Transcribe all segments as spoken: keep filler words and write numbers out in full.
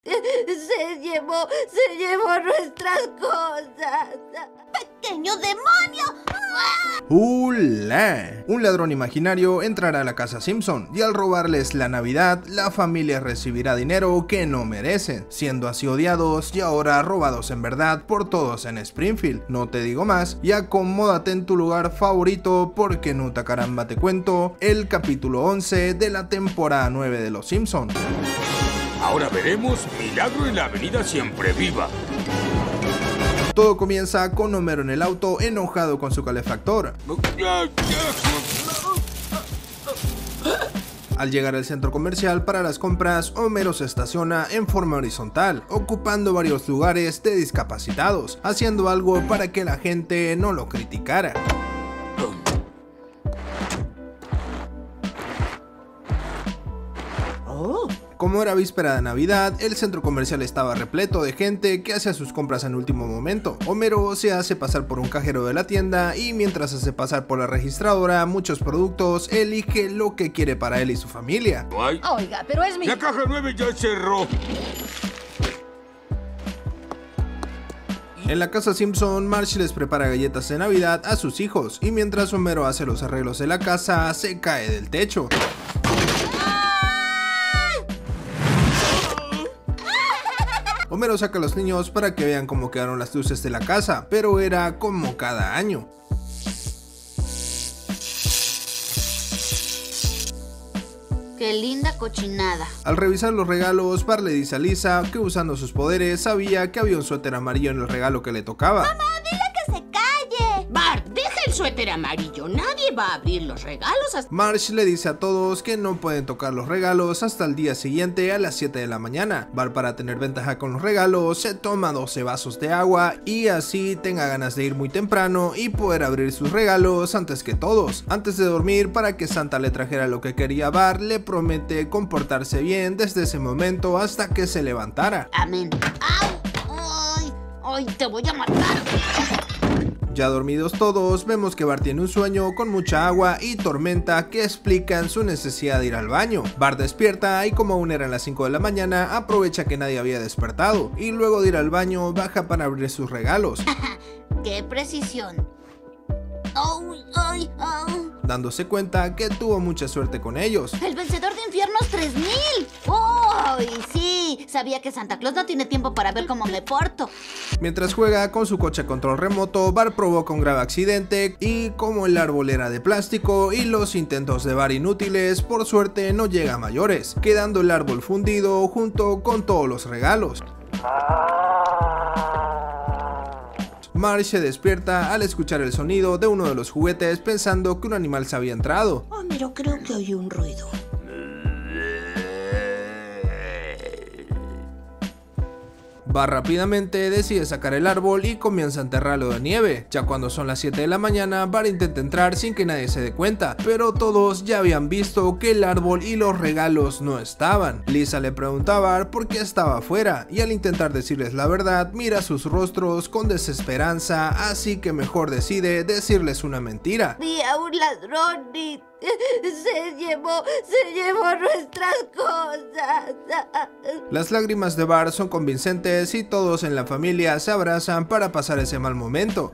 Se llevó, se llevó nuestras cosas. ¡Pequeño demonio! ¡Hulá! Un ladrón imaginario entrará a la casa Simpson y al robarles la Navidad, la familia recibirá dinero que no merecen, siendo así odiados y ahora robados en verdad por todos en Springfield. No te digo más y acomódate en tu lugar favorito porque nuta caramba te cuento el capítulo once de la temporada nueve de Los Simpson. Ahora veremos Milagro en la Avenida Siempre Viva. Todo comienza con Homero en el auto enojado con su calefactor. Al llegar al centro comercial para las compras, Homero se estaciona en forma horizontal, ocupando varios lugares de discapacitados, haciendo algo para que la gente no lo criticara. Como era víspera de Navidad, el centro comercial estaba repleto de gente que hacía sus compras en último momento. Homero se hace pasar por un cajero de la tienda y mientras hace pasar por la registradora muchos productos, elige lo que quiere para él y su familia. Ay. Oiga, pero es mi... La caja nueve ya cerró. En la casa Simpson, Marge les prepara galletas de Navidad a sus hijos y mientras Homero hace los arreglos de la casa, se cae del techo. Homero saca a los niños para que vean cómo quedaron las luces de la casa, pero era como cada año. ¡Qué linda cochinada! Al revisar los regalos, Bart le dice a Lisa que usando sus poderes sabía que había un suéter amarillo en el regalo que le tocaba. ¡Mamá, dile que se calle! Bart, deja el suéter amarillo. Nadie va a abrir los regalos hasta... Marge le dice a todos que no pueden tocar los regalos hasta el día siguiente a las siete de la mañana. Bart, para tener ventaja con los regalos, se toma doce vasos de agua y así tenga ganas de ir muy temprano y poder abrir sus regalos antes que todos. Antes de dormir, para que Santa le trajera lo que quería, Bart le promete comportarse bien desde ese momento hasta que se levantara. Amén. ¡Au! ¡Ay! ¡Ay, te voy a matar! Ya dormidos todos, vemos que Bart tiene un sueño con mucha agua y tormenta que explican su necesidad de ir al baño. Bart despierta y como aún eran las cinco de la mañana, aprovecha que nadie había despertado y luego de ir al baño baja para abrir sus regalos. ¡Qué precisión! ¡Ay, ay, ay! Dándose cuenta que tuvo mucha suerte con ellos. ¡El vencedor de infiernos tres mil! ¡Ay, sí! Sabía que Santa Claus no tiene tiempo para ver cómo me porto. Mientras juega con su coche a control remoto, Bart provoca un grave accidente y como el árbol era de plástico y los intentos de Bart inútiles, por suerte no llega a mayores, quedando el árbol fundido junto con todos los regalos. Marge se despierta al escuchar el sonido de uno de los juguetes pensando que un animal se había entrado. Homero, creo que oí un ruido. Bart rápidamente decide sacar el árbol y comienza a enterrarlo de nieve. Ya cuando son las siete de la mañana, Bart intenta entrar sin que nadie se dé cuenta, pero todos ya habían visto que el árbol y los regalos no estaban. Lisa le pregunta a Bart por qué estaba afuera y al intentar decirles la verdad, mira sus rostros con desesperanza, así que mejor decide decirles una mentira. Vi a un ladrón y se llevó, se llevó nuestras cosas. Las lágrimas de Bart son convincentes y todos en la familia se abrazan para pasar ese mal momento.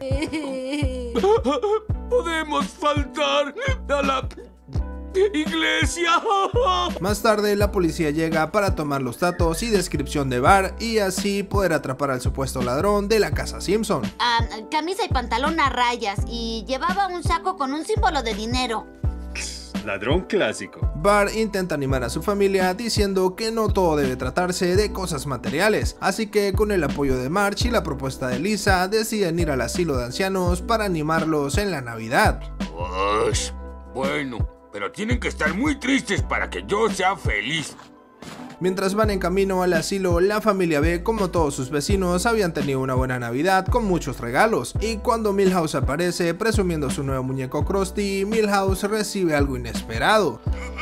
Podemos faltar a la iglesia. Más tarde la policía llega para tomar los datos y descripción de Bart y así poder atrapar al supuesto ladrón de la casa Simpson. Ah, camisa y pantalón a rayas y llevaba un saco con un símbolo de dinero. Ladrón clásico. Bart intenta animar a su familia diciendo que no todo debe tratarse de cosas materiales, así que con el apoyo de Marge y la propuesta de Lisa deciden ir al asilo de ancianos para animarlos en la Navidad. Ush, bueno, pero tienen que estar muy tristes para que yo sea feliz. Mientras van en camino al asilo, la familia ve como todos sus vecinos habían tenido una buena Navidad con muchos regalos, y cuando Milhouse aparece presumiendo su nuevo muñeco Krusty, Milhouse recibe algo inesperado.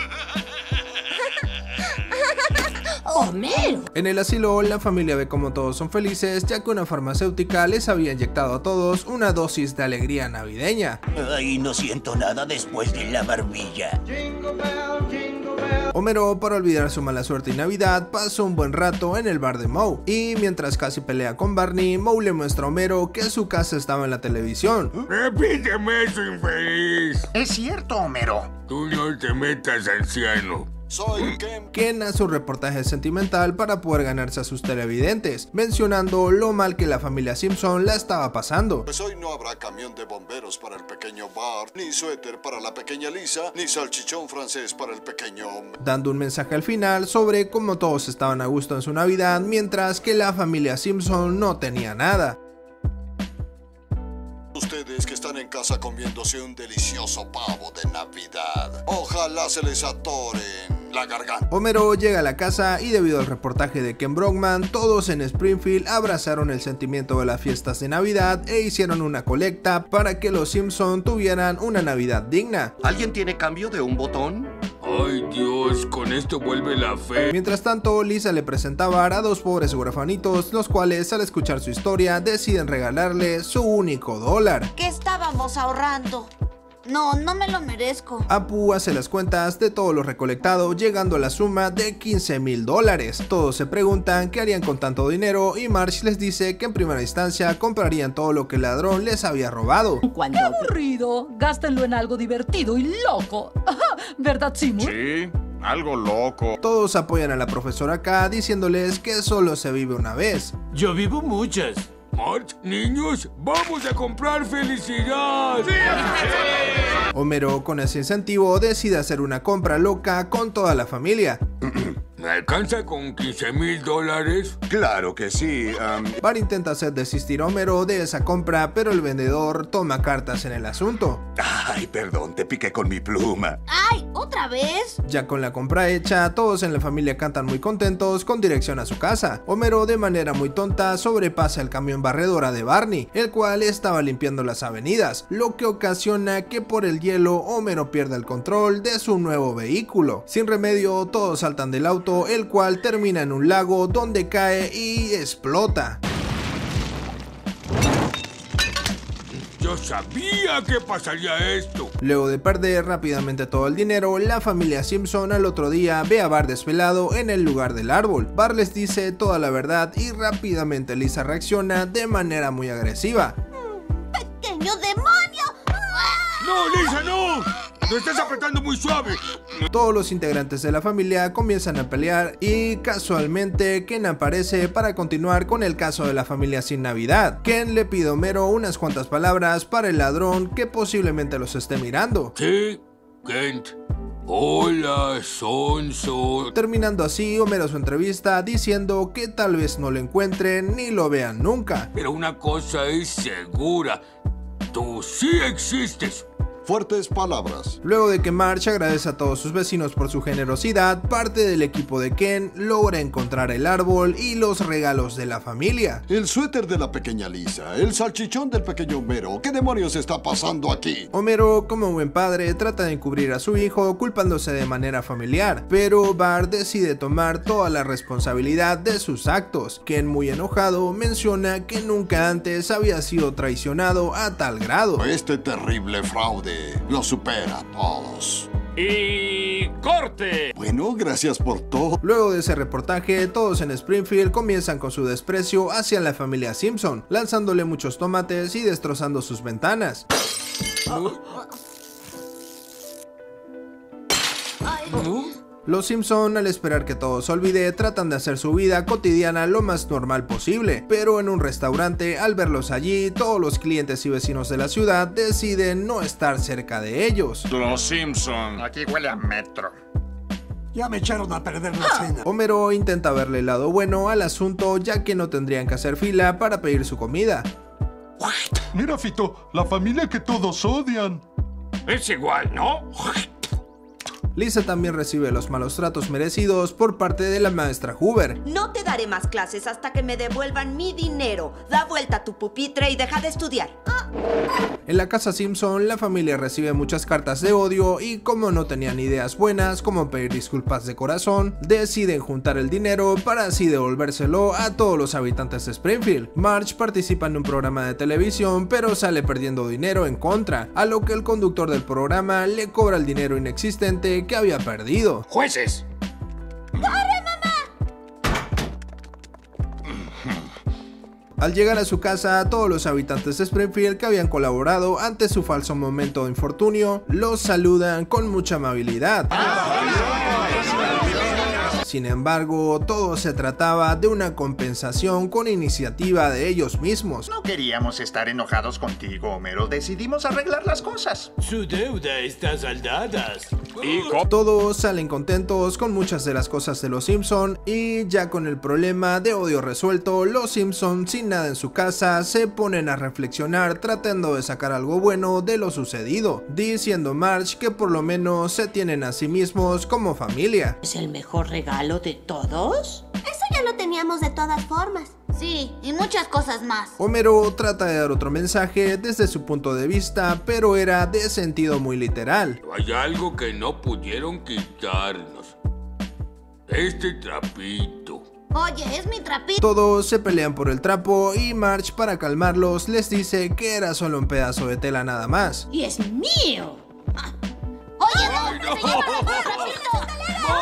¡Homero! En el asilo, la familia ve como todos son felices, ya que una farmacéutica les había inyectado a todos una dosis de alegría navideña. Ay, no siento nada después de la barbilla. Jingle bell, jingle bell. Homero, para olvidar su mala suerte y Navidad, pasó un buen rato en el bar de Moe, y mientras casi pelea con Barney, Moe le muestra a Homero que su casa estaba en la televisión. Repíteme eso, infeliz. Es cierto, Homero. Tú no te metas, anciano. Soy Ken. Ken hace un reportaje sentimental para poder ganarse a sus televidentes, mencionando lo mal que la familia Simpson la estaba pasando. Pues hoy no habrá camión de bomberos para el pequeño Bart, ni suéter para la pequeña Lisa, ni salchichón francés para el pequeño hombre. Dando un mensaje al final sobre cómo todos estaban a gusto en su Navidad, mientras que la familia Simpson no tenía nada. Ustedes que están en casa comiéndose un delicioso pavo de Navidad, ojalá se les atoren la garganta. Homero llega a la casa y debido al reportaje de Ken Brockman, todos en Springfield abrazaron el sentimiento de las fiestas de Navidad e hicieron una colecta para que los Simpson tuvieran una Navidad digna. ¿Alguien tiene cambio de un botón? Ay, Dios, con esto vuelve la fe. Mientras tanto, Lisa le presentaba a dos pobres huerfanitos, los cuales al escuchar su historia deciden regalarle su único dólar. ¿Qué estábamos ahorrando? No, no me lo merezco. Apu hace las cuentas de todo lo recolectado, llegando a la suma de quince mil dólares. Todos se preguntan qué harían con tanto dinero y Marge les dice que en primera instancia comprarían todo lo que el ladrón les había robado. ¡Qué aburrido! Gástenlo en algo divertido y loco. ¿Verdad, Seymour? Sí, algo loco. Todos apoyan a la profesora K diciéndoles que solo se vive una vez. Yo vivo muchas. Marge, niños, vamos a comprar felicidad. ¡Sí! Homero, con ese incentivo, decide hacer una compra loca con toda la familia. ¿Me alcanza con quince mil dólares? Claro que sí. Um... Bart intenta hacer desistir a Homero de esa compra, pero el vendedor toma cartas en el asunto. Ay, perdón, te piqué con mi pluma. ¡Ay! ¿Otra vez? Ya con la compra hecha, todos en la familia cantan muy contentos con dirección a su casa. Homero, de manera muy tonta, sobrepasa el camión barredora de Barney, el cual estaba limpiando las avenidas, lo que ocasiona que por el hielo Homero pierda el control de su nuevo vehículo. Sin remedio, todos saltan del auto, el cual termina en un lago donde cae y explota. Yo sabía que pasaría esto. Luego de perder rápidamente todo el dinero, la familia Simpson al otro día ve a Bart desvelado en el lugar del árbol. Bart les dice toda la verdad y rápidamente Lisa reacciona de manera muy agresiva. ¡Pequeño demonio! ¡No, Lisa, no! ¡Lo estás apretando muy suave! Todos los integrantes de la familia comienzan a pelear y casualmente Ken aparece para continuar con el caso de la familia sin Navidad. Ken le pide a Homero unas cuantas palabras para el ladrón que posiblemente los esté mirando. Sí, Kent. Hola, Sonso. Terminando así Homero su entrevista diciendo que tal vez no lo encuentren ni lo vean nunca. Pero una cosa es segura. Tú sí existes. Fuertes palabras. Luego de que Marge agradece a todos sus vecinos por su generosidad, parte del equipo de Ken logra encontrar el árbol y los regalos de la familia. El suéter de la pequeña Lisa, el salchichón del pequeño Homero. ¿Qué demonios está pasando aquí? Homero, como buen padre, trata de encubrir a su hijo culpándose de manera familiar, pero Bart decide tomar toda la responsabilidad de sus actos. Ken, muy enojado, menciona que nunca antes había sido traicionado a tal grado. Este terrible fraude lo supera a todos. ¡Y corte! Bueno, gracias por todo. Luego de ese reportaje, todos en Springfield comienzan con su desprecio hacia la familia Simpson, lanzándole muchos tomates y destrozando sus ventanas. Los Simpson, al esperar que todo se olvide, tratan de hacer su vida cotidiana lo más normal posible, pero en un restaurante, al verlos allí, todos los clientes y vecinos de la ciudad deciden no estar cerca de ellos. Los Simpson. Aquí huele a metro. Ya me echaron a perder la cena. Homero intenta verle el lado bueno al asunto, ya que no tendrían que hacer fila para pedir su comida. Mira, Fito, la familia que todos odian. Es igual, ¿no? Lisa también recibe los malos tratos merecidos por parte de la maestra Hoover. No te daré más clases hasta que me devuelvan mi dinero. Da vuelta a tu pupitre y deja de estudiar. En la casa Simpson, la familia recibe muchas cartas de odio y como no tenían ideas buenas como pedir disculpas de corazón, deciden juntar el dinero para así devolvérselo a todos los habitantes de Springfield. Marge participa en un programa de televisión pero sale perdiendo dinero en contra, a lo que el conductor del programa le cobra el dinero inexistente que había perdido. Jueces, Al llegar a su casa, todos los habitantes de Springfield que habían colaborado ante su falso momento de infortunio los saludan con mucha amabilidad. Sin embargo, todo se trataba de una compensación con iniciativa de ellos mismos. No queríamos estar enojados contigo, Homero. Decidimos arreglar las cosas. Su deuda está saldada. Y Todos salen contentos con muchas de las cosas de los Simpson y ya con el problema de odio resuelto, los Simpson sin nada en su casa se ponen a reflexionar tratando de sacar algo bueno de lo sucedido, diciendo Marge que por lo menos se tienen a sí mismos como familia. ¿Es el mejor regalo de todos? Eso ya lo teníamos de todas formas. Sí, y muchas cosas más. Homero trata de dar otro mensaje desde su punto de vista, pero era de sentido muy literal. hay algo que no pudieron quitarnos. Este trapito. Oye, es mi trapito. Todos se pelean por el trapo y Marge, para calmarlos, les dice que era solo un pedazo de tela nada más. ¡Y es mío! Oye, no, se lleva mi trapito.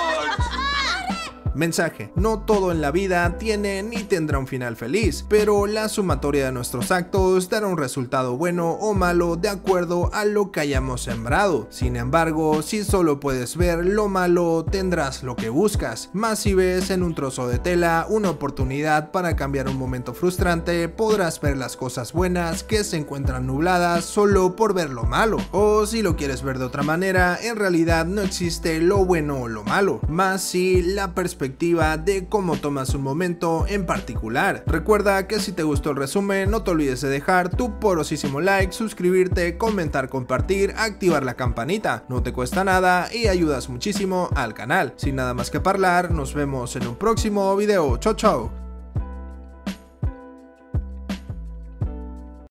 Mensaje: no todo en la vida tiene ni tendrá un final feliz, pero la sumatoria de nuestros actos dará un resultado bueno o malo de acuerdo a lo que hayamos sembrado. Sin embargo, si solo puedes ver lo malo, tendrás lo que buscas. Más si ves en un trozo de tela una oportunidad para cambiar un momento frustrante, podrás ver las cosas buenas que se encuentran nubladas solo por ver lo malo. O si lo quieres ver de otra manera, en realidad no existe lo bueno o lo malo, más si la perspectiva de cómo tomas un momento en particular. Recuerda que si te gustó el resumen, no te olvides de dejar tu porosísimo like, suscribirte, comentar, compartir, activar la campanita. No te cuesta nada y ayudas muchísimo al canal. Sin nada más que hablar, nos vemos en un próximo video. Chau chau.